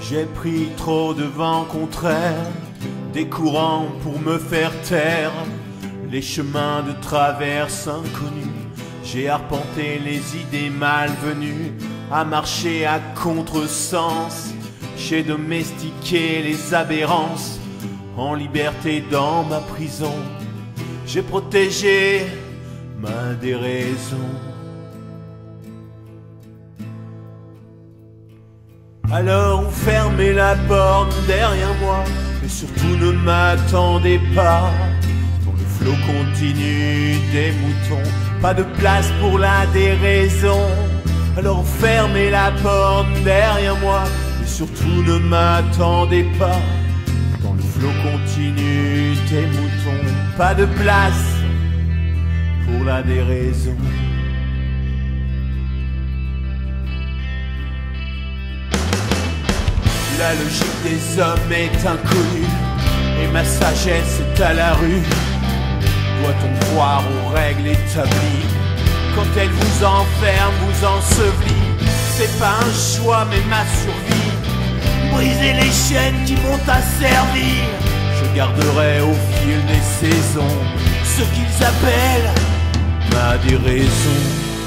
J'ai pris trop de vent contraire, des courants pour me faire taire, les chemins de traverse inconnus. J'ai arpenté les idées malvenues, à marcher à contresens. J'ai domestiqué les aberrances, en liberté dans ma prison. J'ai protégé ma déraison. Alors fermez la porte derrière moi, mais surtout ne m'attendez pas. Dans le flot continu des moutons, pas de place pour la déraison. Alors fermez la porte derrière moi, mais surtout ne m'attendez pas. Dans le flot continu des moutons, pas de place pour la déraison. La logique des hommes est inconnue, et ma sagesse est à la rue. Doit-on croire aux règles établies? Quand elles vous enferment, vous ensevelissent. C'est pas un choix mais ma survie. Briser les chaînes qui m'ont asservi. Je garderai au fil des saisons ce qu'ils appellent ma déraison.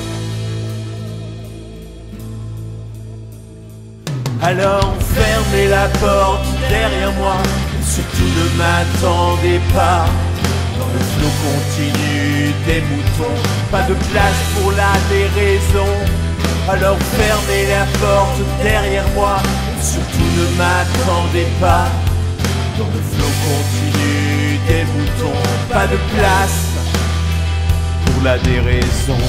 Alors fermez la porte derrière moi, et surtout ne m'attendez pas. Dans le flot continu des moutons, pas de place pour la déraison. Alors fermez la porte derrière moi, et surtout ne m'attendez pas. Dans le flot continu des moutons, pas de place pour la déraison.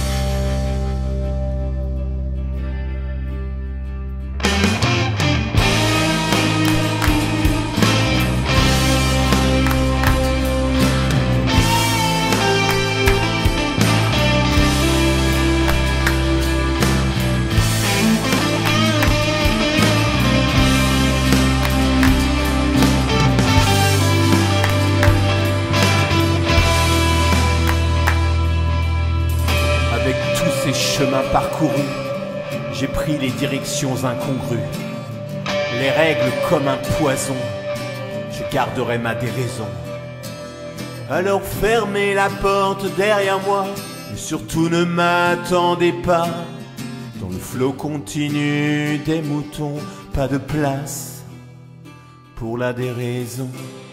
Avec tous ces chemins parcourus, j'ai pris les directions incongrues. Les règles comme un poison, je garderai ma déraison. Alors fermez la porte derrière moi, et surtout ne m'attendez pas. Dans le flot continu des moutons, pas de place pour la déraison.